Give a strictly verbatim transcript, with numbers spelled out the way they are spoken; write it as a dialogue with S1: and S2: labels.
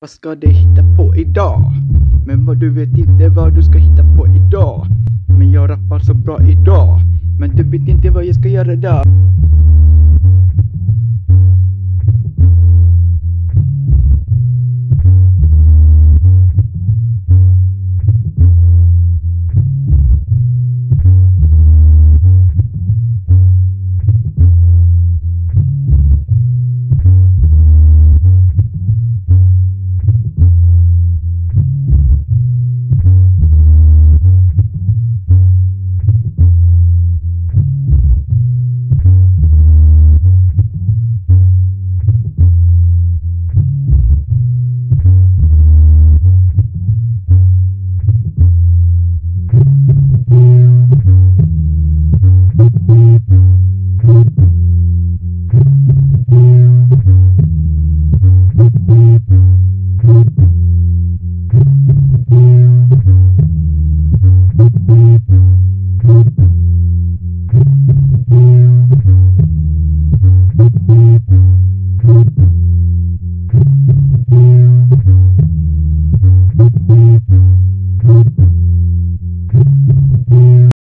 S1: Vad ska du hitta på idag? Men vad du vet inte vad du ska hitta på idag. Men jag rappar så bra idag. Men du vet inte vad jag ska göra idag.